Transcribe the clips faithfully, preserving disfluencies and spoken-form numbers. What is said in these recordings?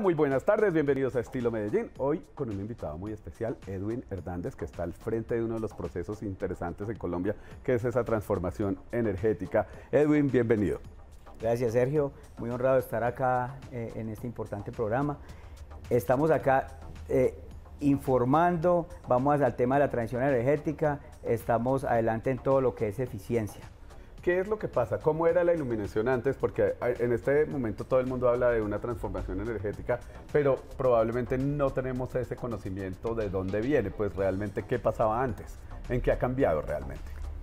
muy buenas tardes, bienvenidos a Estilo Medellín. Hoy con un invitado muy especial, Edwin Hernández, que está al frente de uno de los procesos interesantes en Colombia, que es esa transformación energética. Edwin, bienvenido. Gracias, Sergio. Muy honrado de estar acá eh, en este importante programa. Estamos acá eh, informando, vamos al tema de la transición energética, estamos adelante en todo lo que es eficiencia. ¿Qué es lo que pasa? ¿Cómo era la iluminación antes? Porque en este momento todo el mundo habla de una transformación energética, pero probablemente no tenemos ese conocimiento de dónde viene, pues realmente qué pasaba antes, en qué ha cambiado realmente.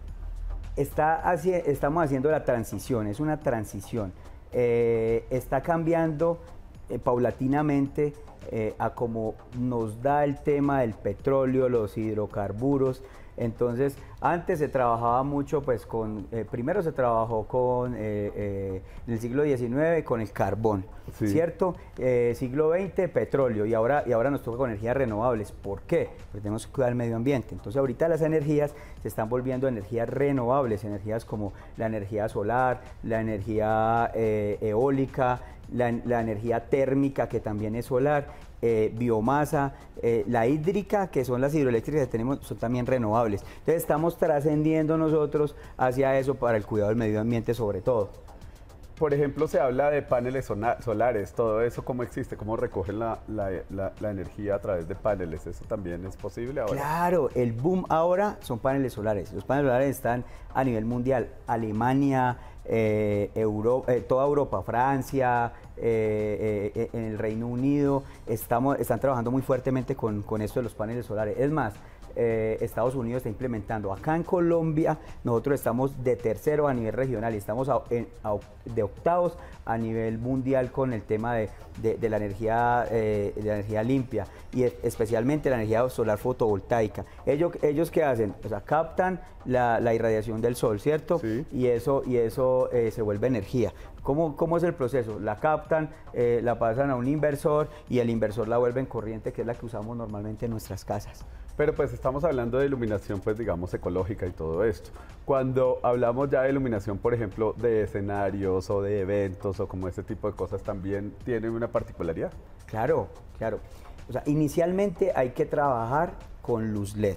Está haci- estamos haciendo la transición, es una transición. Eh, está cambiando eh, paulatinamente eh, a como nos da el tema del petróleo, los hidrocarburos. Entonces, antes se trabajaba mucho, pues, con, eh, primero se trabajó con, eh, eh, en el siglo diecinueve con el carbón, sí. ¿Cierto? Eh, siglo veinte, petróleo, y ahora, y ahora nos toca con energías renovables. ¿Por qué? Porque tenemos que cuidar el medio ambiente. Entonces, ahorita las energías se están volviendo energías renovables, energías como la energía solar, la energía eh, eólica, la, la energía térmica, que también es solar, Eh, biomasa, eh, la hídrica, que son las hidroeléctricas que tenemos, son también renovables. Entonces estamos trascendiendo nosotros hacia eso para el cuidado del medio ambiente sobre todo. Por ejemplo, se habla de paneles solares, todo eso, ¿cómo existe? ¿Cómo recogen la, la, la, la energía a través de paneles? ¿Eso también es posible ahora? Claro, el boom ahora son paneles solares. Los paneles solares están a nivel mundial. Alemania, eh, Euro, eh, toda Europa, Francia, eh, eh, en el Reino Unido, estamos, están trabajando muy fuertemente con, con esto de los paneles solares. Es más, Eh, Estados Unidos está implementando. Acá en Colombia nosotros estamos de tercero a nivel regional y estamos a, en, a, de octavos a nivel mundial con el tema de, de, de, la, energía, eh, de la energía limpia y es, especialmente la energía solar fotovoltaica. Ellos, ellos ¿qué hacen? O sea, captan la, la irradiación del sol, ¿cierto? Sí. Y eso, y eso eh, se vuelve energía. ¿Cómo, ¿Cómo es el proceso? La captan, eh, la pasan a un inversor y el inversor la vuelve en corriente, que es la que usamos normalmente en nuestras casas. Pero pues estamos hablando de iluminación, pues digamos, ecológica y todo esto. Cuando hablamos ya de iluminación, por ejemplo, de escenarios o de eventos o como ese tipo de cosas, ¿también tiene una particularidad? Claro, claro. O sea, inicialmente hay que trabajar con luz L E D.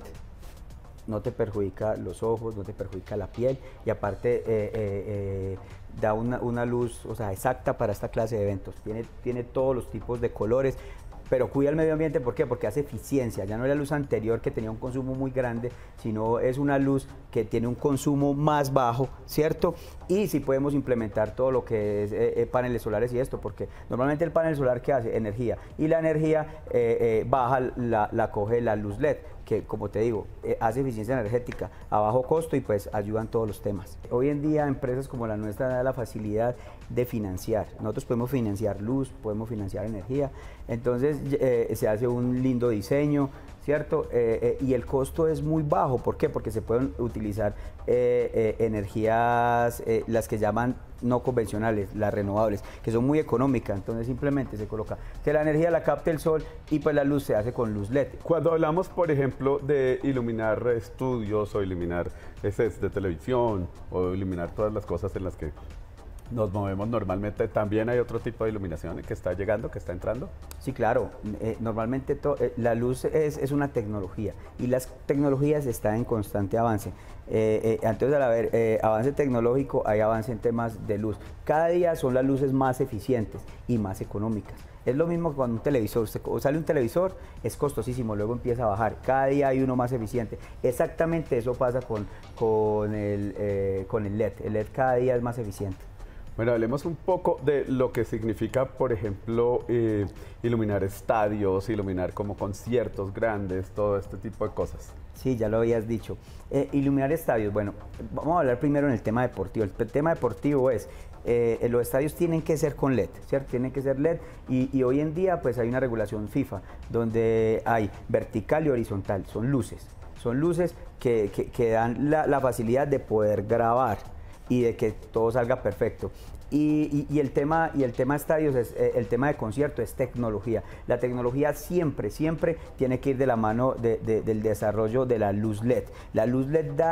No te perjudica los ojos, no te perjudica la piel y aparte eh, eh, eh, da una, una luz, o sea, exacta para esta clase de eventos. Tiene, tiene todos los tipos de colores, pero cuida el medio ambiente. ¿Por qué? Porque hace eficiencia. Ya no es la luz anterior que tenía un consumo muy grande, sino es una luz que tiene un consumo más bajo, ¿cierto? Y sí podemos implementar todo lo que es eh, eh, paneles solares y esto, porque normalmente el panel solar, ¿qué hace? Energía. Y la energía eh, eh, baja, la, la coge la luz L E D, que como te digo, eh, hace eficiencia energética a bajo costo y pues ayudan todos los temas. Hoy en día empresas como la nuestra dan la facilidad de financiar. Nosotros podemos financiar luz, podemos financiar energía, entonces eh, se hace un lindo diseño, ¿cierto? Eh, eh, y el costo es muy bajo. ¿Por qué? Porque se pueden utilizar eh, eh, energías, eh, las que llaman no convencionales, las renovables, que son muy económicas. Entonces simplemente se coloca que la energía la capte el sol y pues la luz se hace con luz L E D. Cuando hablamos, por ejemplo, de iluminar estudios o iluminar sets de televisión o iluminar todas las cosas en las que nos movemos normalmente, ¿también hay otro tipo de iluminación que está llegando, que está entrando? Sí, claro. Eh, normalmente to, eh, la luz es, es una tecnología y las tecnologías están en constante avance. Eh, eh, entonces, al haber eh, avance tecnológico, hay avance en temas de luz. Cada día son las luces más eficientes y más económicas. Es lo mismo que cuando un televisor, usted, sale un televisor, es costosísimo, luego empieza a bajar. Cada día hay uno más eficiente. Exactamente eso pasa con, con, el, eh, con el L E D. El L E D cada día es más eficiente. Bueno, hablemos un poco de lo que significa, por ejemplo, eh, iluminar estadios, iluminar como conciertos grandes, todo este tipo de cosas. Sí, ya lo habías dicho. Eh, iluminar estadios, bueno, vamos a hablar primero en el tema deportivo. El tema deportivo es, eh, los estadios tienen que ser con L E D, ¿cierto? Tienen que ser L E D y, y hoy en día pues hay una regulación FIFA donde hay vertical y horizontal, son luces. Son luces que, que, que dan la, la facilidad de poder grabar y de que todo salga perfecto. Y, y, y, el tema, y el tema estadios, es, eh, el tema de concierto es tecnología. La tecnología siempre, siempre tiene que ir de la mano de, de, del desarrollo de la luz L E D. La luz L E D da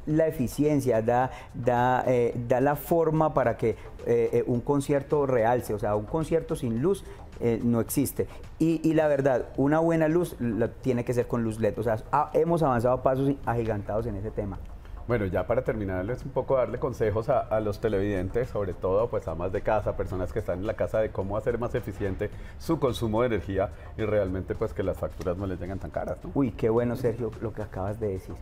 la eficiencia, da, da, eh, da la forma para que eh, eh, un concierto realce, o sea, un concierto sin luz eh, no existe. Y, y la verdad, una buena luz la, tiene que ser con luz L E D, o sea, ha, hemos avanzado a pasos agigantados en ese tema. Bueno, ya para terminarles un poco, darle consejos a, a los televidentes, sobre todo pues amas de casa, personas que están en la casa, de cómo hacer más eficiente su consumo de energía y realmente pues que las facturas no les llegan tan caras, ¿no? Uy, qué bueno, Sergio, lo que acabas de decir.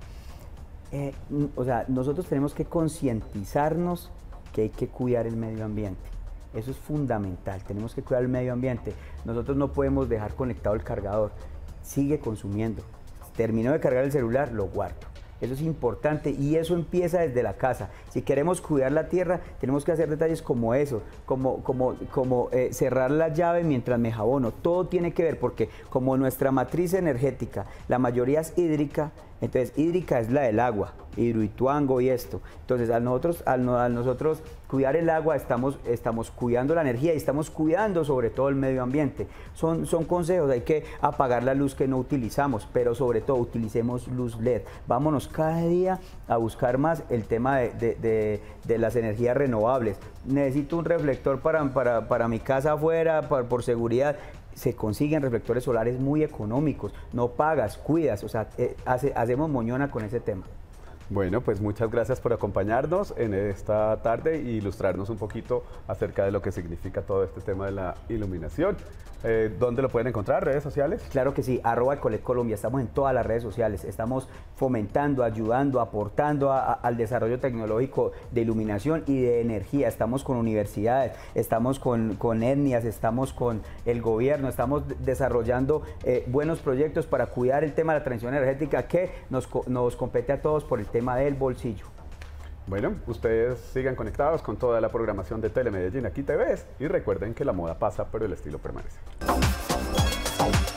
Eh, o sea, nosotros tenemos que concientizarnos que hay que cuidar el medio ambiente. Eso es fundamental, tenemos que cuidar el medio ambiente. Nosotros no podemos dejar conectado el cargador, sigue consumiendo. Terminó de cargar el celular, lo guardo. Eso es importante y eso empieza desde la casa. Si queremos cuidar la tierra, tenemos que hacer detalles como eso, como, como, como eh, cerrar la llave mientras me jabono. Todo tiene que ver porque como nuestra matriz energética, la mayoría es hídrica, entonces hídrica es la del agua, Hidroituango y esto. Entonces al nosotros, al, al nosotros cuidar el agua, estamos, estamos cuidando la energía y estamos cuidando sobre todo el medio ambiente. Son, son consejos, hay que apagar la luz que no utilizamos, pero sobre todo utilicemos luz L E D. Vámonos cada día a buscar más el tema de, de, de, de las energías renovables. Necesito un reflector para, para, para mi casa afuera, para, por seguridad. Se consiguen reflectores solares muy económicos, no pagas, cuidas, o sea, eh, hace, hacemos moñona con ese tema. Bueno, pues muchas gracias por acompañarnos en esta tarde e ilustrarnos un poquito acerca de lo que significa todo este tema de la iluminación. Eh, ¿Dónde lo pueden encontrar? ¿Redes sociales? Claro que sí, arroba Ecolet Colombia, estamos en todas las redes sociales, estamos fomentando, ayudando, aportando a, a, al desarrollo tecnológico de iluminación y de energía. Estamos con universidades, estamos con, con etnias, estamos con el gobierno, estamos desarrollando eh, buenos proyectos para cuidar el tema de la transición energética que nos, nos compete a todos por el tema del bolsillo. Bueno, ustedes sigan conectados con toda la programación de Telemedellín Aquí Te Ves y recuerden que la moda pasa, pero el estilo permanece.